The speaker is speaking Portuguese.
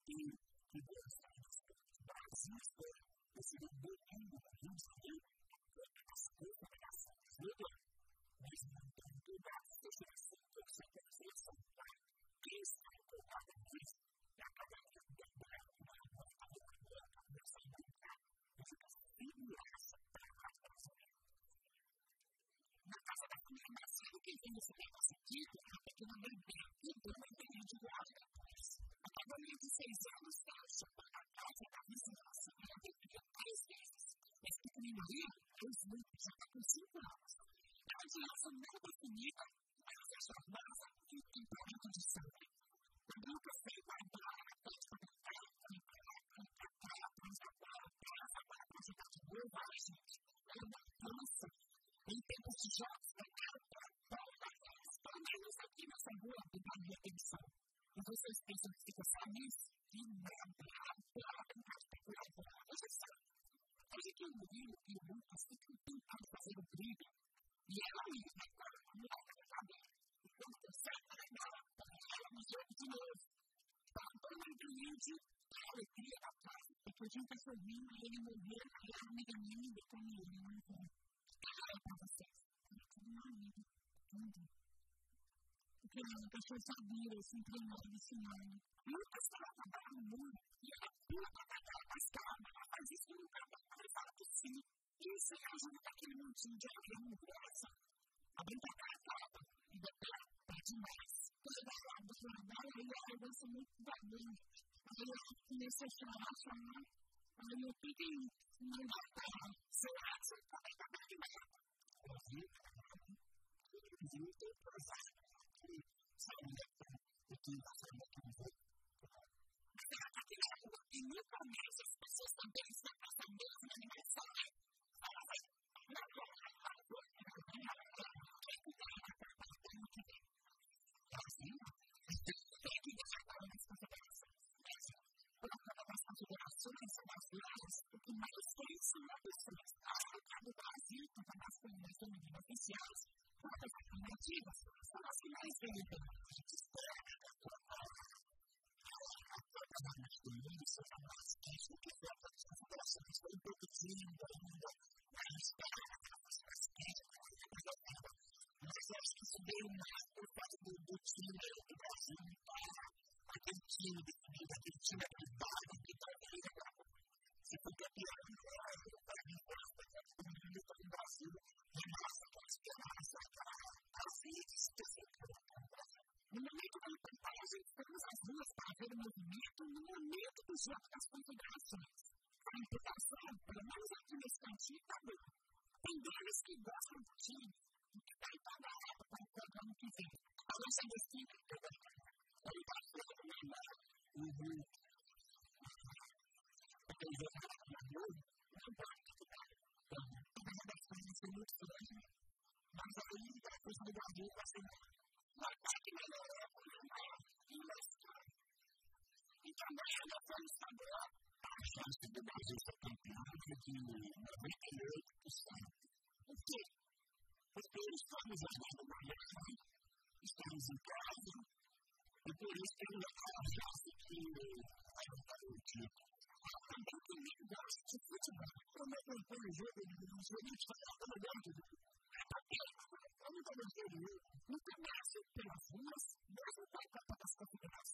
que Deus faz. Brasil foi esse domingo no Rio de Janeiro, as comunicações de Deus, mas não tem toda a associação que você tem que fazer. Quem está empolgado nisso? E acaba de entender que não é muito bom, não sei brincar, e fica segurança para a brasileira. Na casa da comunicação, quem tem esse negócio aqui, é que não é bem, então não tem de guarda. Acabamento de 6 anos, chamando a casa da vizinhança, e eu tenho que ir 3 vezes. Esse pequenininho, já está com 5 anos. É uma criança não definida, mas é charmosa e tem talento de sangue. Quando eu passei para a bola na frente para brincar, de novo, ai, gente, é uma dança. Em tempos de jogos, pelo menos aqui nessa rua, que dá minha atenção. E vocês pensam que fica só nisso? E não, ela tem mais peculiar. Hoje só. Hoje que o Murilo e o Lucas ficam tentando fazer o brilho. E ela mesma, não dá para saber. E quando consegue, ela me joga de novo. Então, no ambiente, a alegria da casa. Porque eu tinha um cachorrinho e ele morreu, e a amiga minha me deu comida. Ela é para vocês. Tudo uma amiga. Tudo. Porque o cachorro sabia, eu sempre amava ensinando. Lucas estava trabalhando muito, e ela pula para trabalhar mais calma, ela faz isso no lugar mais alto sim. E isso ajuda aquele montinho de alguém no coração. Alguém para cá, acaba, e depois é demais. Toda a hora do trabalho, aí ela gosta muito da mãe. Aí ela começa a chorar. Aí eu fiquei, não dá para ela. Seu ato, também está bem demais. Eu tenho projeto. E no começo as pessoas também estão passando mesmo na animação, né? Tem que deixar claro nas considerações. Colocando nas considerações sobre as viagens, o que mais tem são as pessoas. A área do Brasil, tanto nas comunicações oficiais, quanto as alternativas, são as que mais vendem. A gente espera que a tua isso é mais quente do que foi a consideração. Isso foi um pouco tímido ainda, mas espera que ela fosse mais quente, mas eu acho que isso veio mais por causa do time do Brasil, aquele time definido, aquele time habilitado, que talvez se for campeão, para mim, o mundo está no Brasil, e massa para esperança, para vídeos, no momento da contagem, estamos as duas para ver o movimento no momento do jogo das confederações. A imputação, pelo menos aqui nesse cantinho, está bom. Tem deles que gostam do time e que vai toda a época para o jogo ano que vem. A nossa destina é toda a época. Ele vai ser o melhor. Porque ele vai ser o melhor, não vai ficar. A redação vai ser muito grande, mas aí a coisa do Brasil vai ser melhor. Mas vai que melhorou a coisa e mostrou. E também a noção estadual, a chance do Brasil ser campeão é de 98%. Por quê? Porque estamos jogando Miami, estamos em casa, e por isso que ele não achasse que era o título. Também comigo gosta de futebol. Quando eu acompanho o jogo, não sei nem falar, eu não gosto de futebol. Eu nunca gostei de no comércio, pelas ruas, mesmo com a Copa das Confederações.